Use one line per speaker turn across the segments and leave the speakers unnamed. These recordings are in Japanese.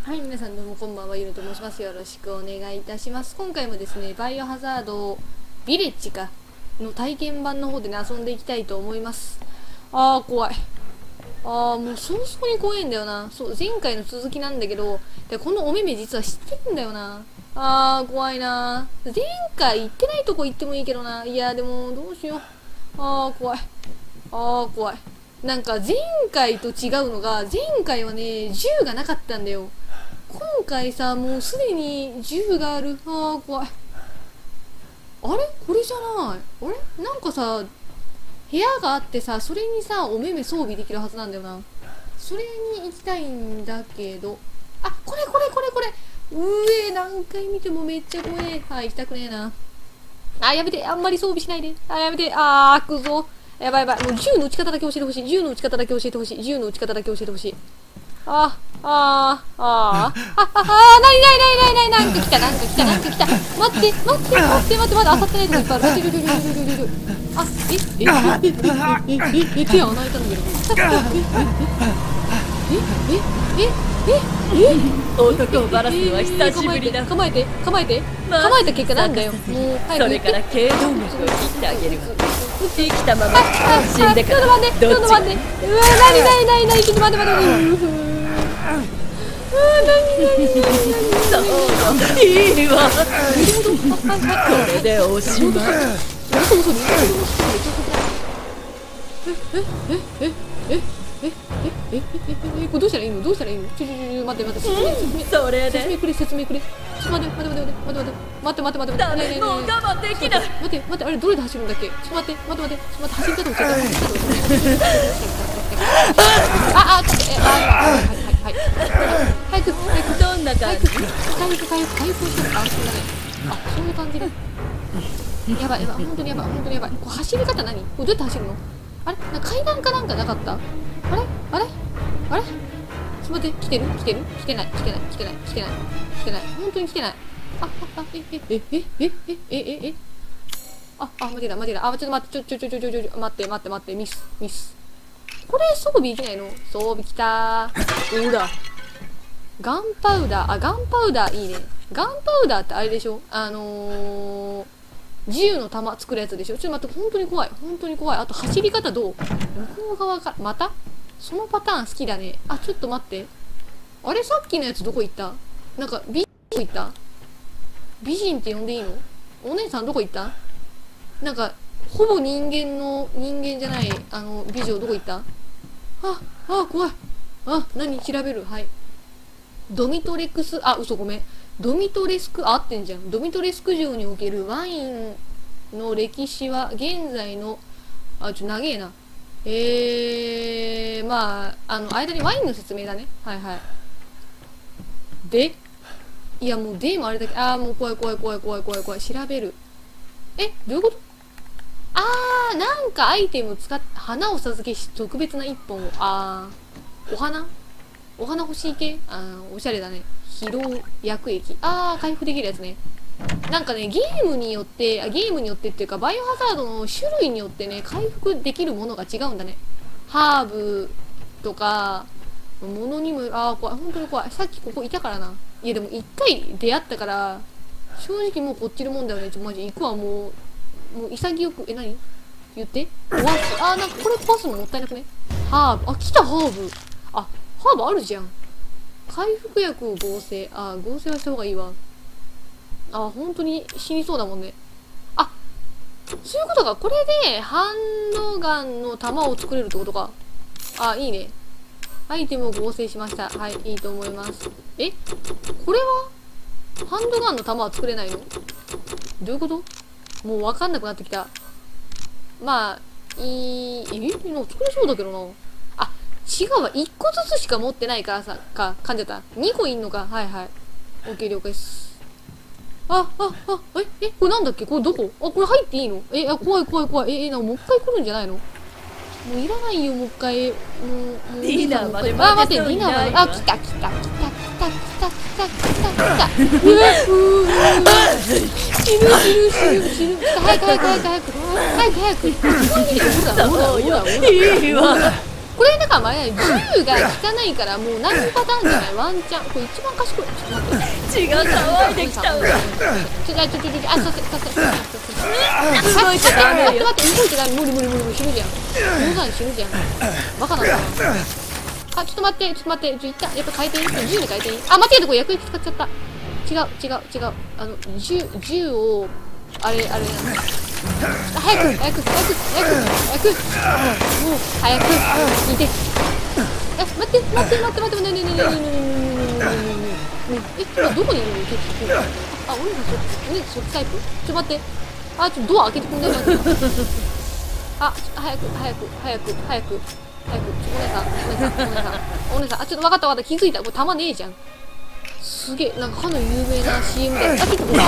はい、皆さんどうもこんばんは、ゆると申します。よろしくお願いいたします。今回もですね、バイオハザードビレッジの体験版の方でね、遊んでいきたいと思います。怖い。もう早々に怖いんだよな。そう、前回の続きなんだけど、でこのお目目実は知ってるんだよな。怖いな。前回行ってないとこ行ってもいいけどな。いや、でも、どうしよう。怖い。怖い。なんか前回と違うのが、前回はね、銃がなかったんだよ。今回さ、もうすでに銃がある。怖い。あれこれじゃない。あれなんかさ、部屋があってさ、それにさ、お目目装備できるはずなんだよな。それに行きたいんだけど。これ。何回見てもめっちゃ怖え。行きたくねえな。やめて。あんまり装備しないで。やめて。くぞ。やばい。もう銃の撃ち方だけ教えてほしい。銃の撃ち方だけ教えてほしい。銃の撃ち方だけ教えてほしい。なんか来た。待って、まだ当たってないとこいっぱいある。手穴開いたんだけど。
男をバラすのは久しぶりだ。
構えた結果なんだよ。もう
それから頸動脈を切ってあげるわ。生きたまま死んでから
ちょっと待って。ちょっと待って。
そういいわ。これでおしまい。
これどうしたらいいの？待って
それで
説明くれ。ちょっと待って。
誰も我慢できない。
待って、あれどれで走るんだっけ？ちょっと待って、走り方教えて。早く。
どんな感じ？
回復してる。そういう感じで。やばい。本当にやばい。これ走り方何？これどうやって走るの？あれ？なんか階段かなんかなかった？あれ？ちょっと待って、来てない。本当に来てない。間違えた。ちょっと待って、待って、ミス。これ装備いけないの？装備きたー。ほら。ガンパウダーいいね。ガンパウダーってあれでしょ？自由の弾作るやつでしょ？ちょっと待って、本当に怖い。あと走り方どう？向こう側から、また？そのパターン好きだね。ちょっと待って。あれさっきのやつどこ行った？なんか、美人行った？美人って呼んでいいの？お姉さんどこ行った？なんか、ほぼ人間じゃない、美女どこ行った？怖い。何？調べる。はい。ドミトレスク、合ってんじゃん。ドミトレスク城におけるワインの歴史は、現在の、長えな。間にワインの説明だね。はい。で、いやもう、もあれだけ、もう怖い。調べる。どういうこと？なんかアイテム使って、花を授けし、特別な一本を、お花欲しい系？おしゃれだね。疲労薬液。回復できるやつね。なんかね、ゲームによってっていうか、バイオハザードの種類によってね、回復できるものが違うんだね。ハーブとか、ものにも、怖い。本当に怖い。さっきここいたからな。いやでも一回出会ったから、正直もうこっちのもんだよね。マジ行くわ、もう潔く、何？言って。壊す。なんかこれ壊すのもったいなくね？ハーブ。来た、ハーブ。ハーブあるじゃん。回復薬を合成。合成はした方がいいわ。本当に死にそうだもんね。そういうことか。これで、ハンドガンの弾を作れるってことか。いいね。アイテムを合成しました。はい、いいと思います。これはハンドガンの弾は作れないの？どういうこと？もうわかんなくなってきた。作れそうだけどな。違うわ。1個ずつしか持ってないからさ、噛んじゃった。2個いんのか。はい。OK 了解です。これなんだっけ？これどこ？これ入っていいの？怖い。なんかもう一回来るんじゃないの？もういらないよ、もう一回。
ディナーまで
待って、ディナーまで。来た。死ぬ。早く。
いいわ。
これだからまあ銃が汚いからもう何パターンじゃないワンチャン。これ一番賢い。ちょっと待って。
血が騒いできたわ。
あ、させ。
動いちゃダメよ。
待って、動いてない。無理、死ぬじゃん。無残に死ぬじゃん。バカなんだな。あ、ちょっと待って、一旦、やっぱ変えていい？銃に変えていい？あ、間違えた、これ薬液使っちゃった。違う。銃を、あれなんだ。早く。もう、早く。いて。待って。今どこにいるの？あ、お姉さんそっちタイプ？待って。あ、ちょっとドア開けてくんない？あ、早く。お姉さん。あ、ちょっと分かった。気づいた。これ弾ねえじゃん。すげえ、なんかかの有名な CM で。あ、ちょっと待って。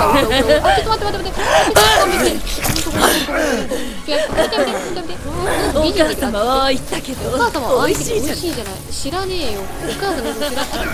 お母様は言ったけど、
お母様は
美味しいじゃん。
じゃない。知らねえよ。お母さんのこと知らない。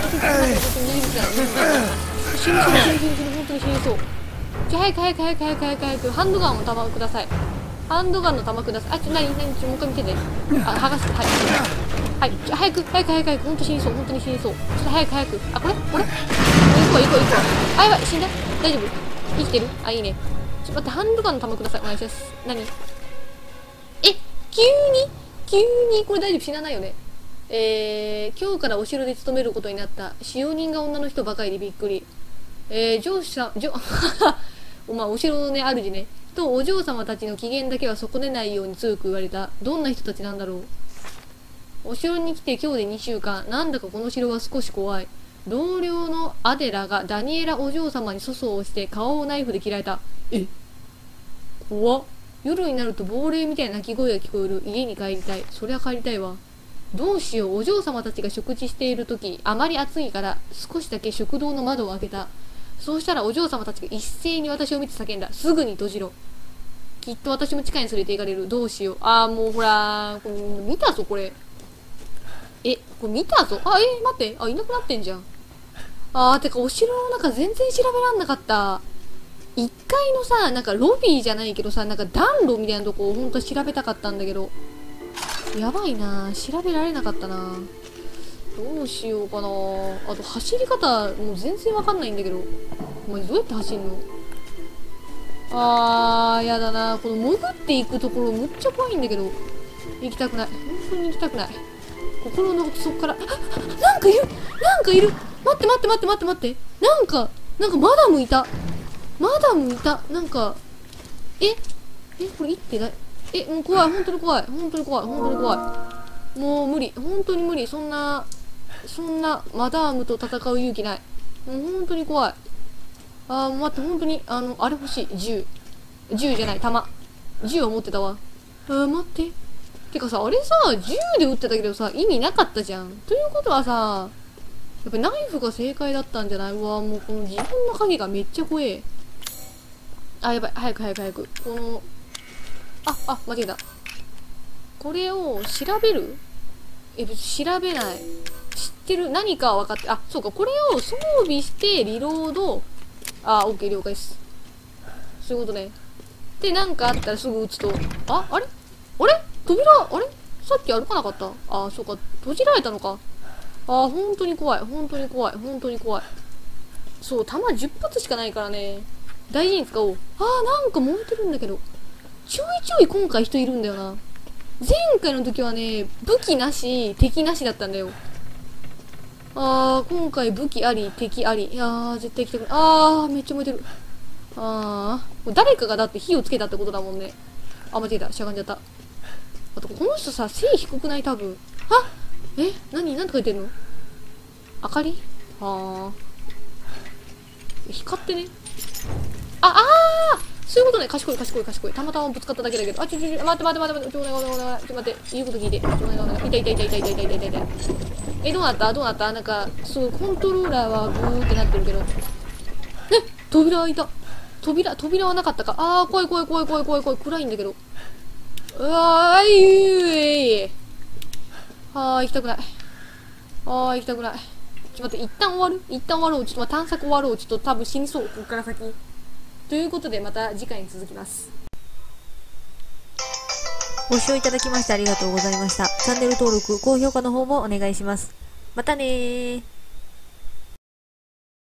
死にそう。本当に死にそう。早く。ハンドガンの弾ください。あ、もう一回見てね。あ、剥がす。はい。早く。本当に死にそう。ちょっと早く。あ、これ行こう。あ、やばい、死んだ？大丈夫？生きてる？あ、いいね。ちょっと待って、ハンドガンの弾ください。お願いします。何？急にこれ大丈夫？死なないよね。今日からお城で勤めることになった使用人が女の人ばかりでびっくり。上司さん、お城のね、主ね。とお嬢様たちの機嫌だけは損ねないように強く言われた。どんな人たちなんだろう。お城に来て今日で2週間。なんだかこの城は少し怖い。同僚のアデラがダニエラお嬢様に粗相をして顔をナイフで切られた。怖っ。夜になると亡霊みたいな鳴き声が聞こえる。家に帰りたい。そりゃ帰りたいわ。どうしよう。お嬢様たちが食事している時、あまり暑いから少しだけ食堂の窓を開けた。そうしたらお嬢様たちが一斉に私を見て叫んだ。すぐに閉じろ。きっと私も地下に連れて行かれる。どうしよう。もうほらこれ見たぞ、これ。これ見たぞ。待って。いなくなってんじゃん。てかお城の中全然調べらんなかった。1階のさ、なんかロビーじゃないけどさ、なんか暖炉みたいなとこをほんと調べたかったんだけど。やばいな。調べられなかったな。どうしようかな。あと走り方もう全然わかんないんだけど。お前どうやって走んの？やだな。この潜っていくところむっちゃ怖いんだけど。行きたくない。本当に行きたくない。心の奥底から、なんかいる。待って。なんかマダムいた。なんか、これ行ってない。もう怖い。本当に怖い。もう無理。本当に無理。そんなマダムと戦う勇気ない。もう本当に怖い。待って、本当に、あれ欲しい。銃じゃない、弾。銃を持ってたわ。待って。てかさ、あれさ、銃で撃ってたけどさ、意味なかったじゃん。ということはさ、やっぱナイフが正解だったんじゃない？もうこの自分の影がめっちゃ怖え。やばい。早く。間違えた。これを調べる？別に調べない。知ってる？何かは分かって、そうか、これを装備してリロード。オッケー、了解です。そういうことね。で、なんかあったらすぐ撃つと、あれ扉、さっき歩かなかった？そうか、閉じられたのか。本当に怖い。そう、弾10発しかないからね。大事に使おう。なんか燃えてるんだけど。ちょい今回人いるんだよな。前回の時はね、武器なし、敵なしだったんだよ。今回武器あり、敵あり。絶対来てくれ。めっちゃ燃えてる。誰かがだって火をつけたってことだもんね。間違えた。しゃがんじゃった。あと、この人さ、背低くない？多分。なんて書いてんの？明かり？光ってね。そういうことね。賢い。たまたまぶつかっただけだけど。待って。ちょっと待って。言うこと聞いて。痛い。どうなった？なんか、コントローラーはブーってなってるけど。扉開いた。扉はなかったか。怖い。暗いんだけど。行きたくない。行きたくない。ちょっと待って、一旦終わろう。ちょっと探索終わろう。ちょっと多分死にそう。こっから先。ということで、また次回に続きます。
ご視聴いただきましてありがとうございました。チャンネル登録、高評価の方もお願いします。またねー。